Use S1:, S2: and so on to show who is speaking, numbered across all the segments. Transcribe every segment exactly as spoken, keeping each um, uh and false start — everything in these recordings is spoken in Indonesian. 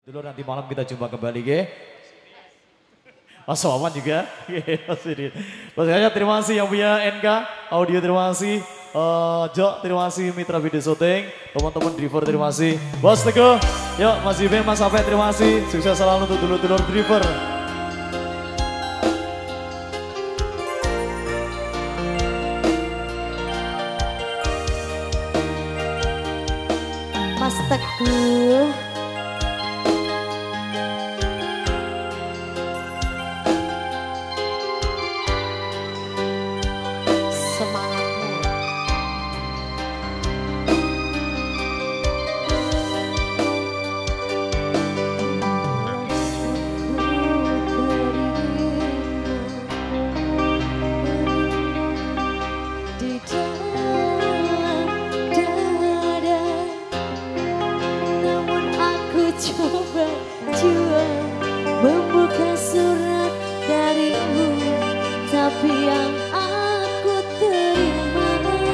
S1: Dulu nanti malam kita jumpa kembali, ge. Mas Wawan juga, Mas Didin. Mas terima kasih yang punya N K Audio, terima kasih. Uh, Jok, terima kasih Mitra Video Shooting, teman-teman driver terima kasih. Bos Teguh, yuk Mas Ibe, Mas Afet terima kasih. Sukses selalu untuk dulur-dulur driver.
S2: Mas Teguh. Coba jua membuka surat darimu, tapi yang aku terima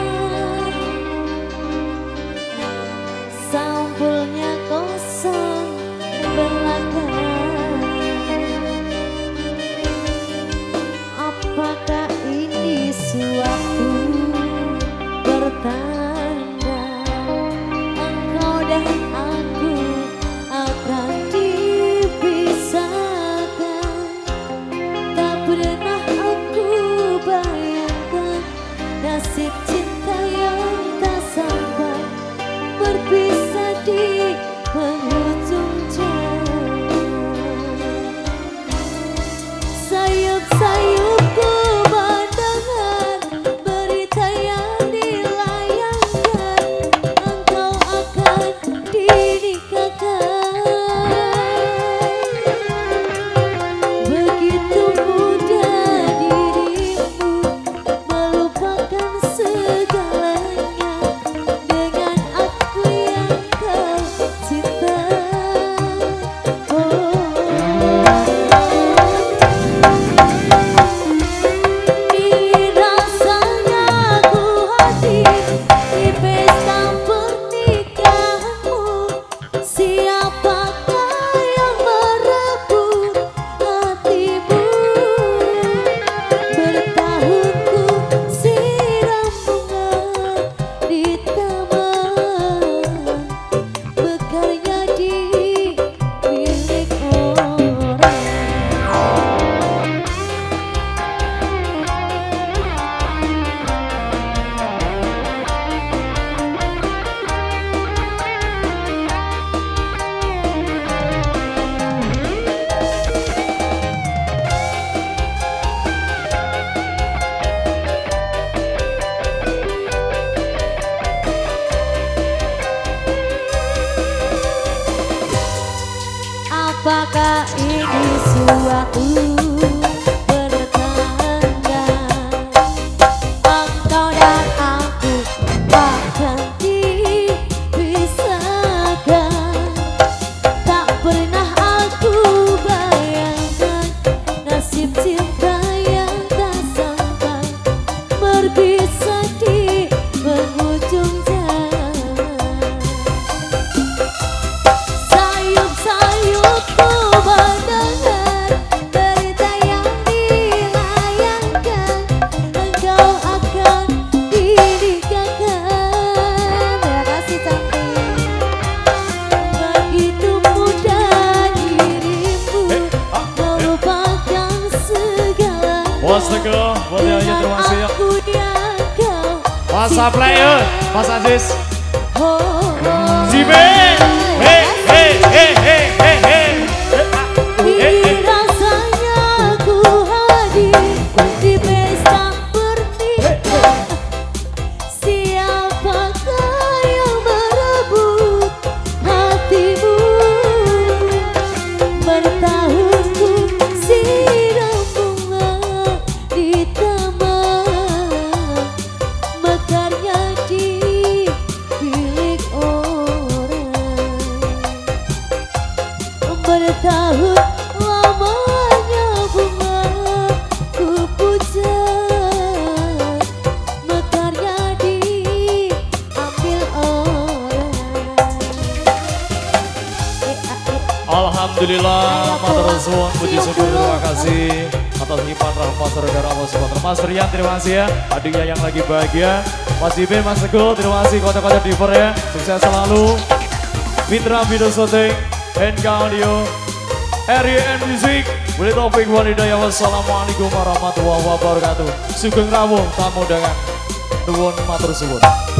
S2: sampulnya kosong belaka. Apakah ini suatu pertanda engkau dan aku akan dipisahkan? Tak pernah aku bayangkan nasib cinta yang tak sampai berpisah di penghujung jalan. Sayup-sayupku mendengar berita yang dilayangkan, engkau akan dinikahkan. Begitu mudah dirimu melupakan segalanya dengan aku yang kau cinta. Oh, ini rasanya ku hadir di pesta pernikahanmu. Siapakah yang merebut hatimu? Bertahun ku siram bunga di taman, bekarnya di milik orang. Apakah ini suatu pertanda engkau dan aku akan dipisahkan? Tak pernah aku bayangkan nasib cinta yang tak sampai berpisah di penghujung jalan. Sayup-sayupku mendengar berita yang dilayangkan, engkau akan dinikahkan. Terima kasih cantik. Begitu mudah dirimu melupakan segalanya.
S1: Bos Teguh, buat yang lainnya terima kasih.
S2: Aku yang kau
S1: Mas Aplay, yuk. Mas Aziz,
S2: oh,
S1: Zibe, hei, hei, hei, hei, hei, hei.
S2: ini rasanya ku hadir di pesta pernikahan. Siapakah yang merebut hatimu? Bertahun ku siram bunga di taman, mekarnya di bilik orang. Bertahun lamanya bunga ku puja, mekarnya diambil orang. Eh, ah, eh.
S1: Alhamdulillah, matur suwun, puji syukur, terima kasih atas limpahan rahmat saudara Allah Subhanahu. Mas Rian, terima kasih ya, adiknya yang lagi bahagia. Mas Ibin, Mas Teguh, terima kasih kocok-kocok diver ya, sukses selalu. Mitra Video Shooting, N K Audio, R Y N Music, Wali Taufik Walidaya. Wassalamualaikum warahmatullahi wabarakatuh. Sugeng rawuh tamu dengan nuwun matur suwun.